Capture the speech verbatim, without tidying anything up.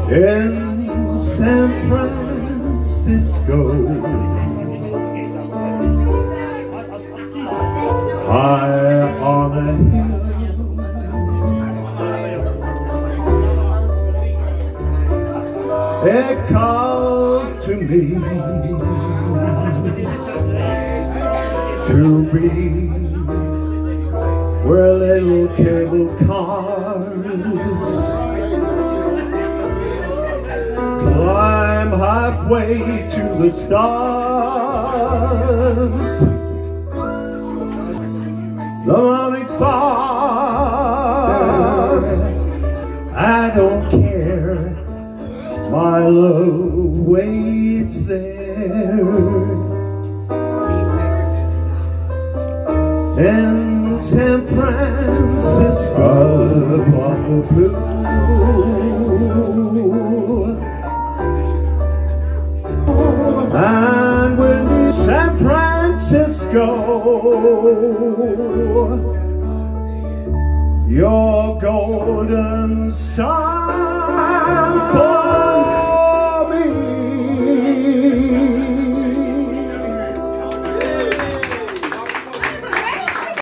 in San Francisco, high on a hill, it calls to me to be where little cable cars climb halfway to the stars. The morning fog, I don't care, my love waits there. In San Francisco, on the blue, and when San Francisco, your golden sun falls.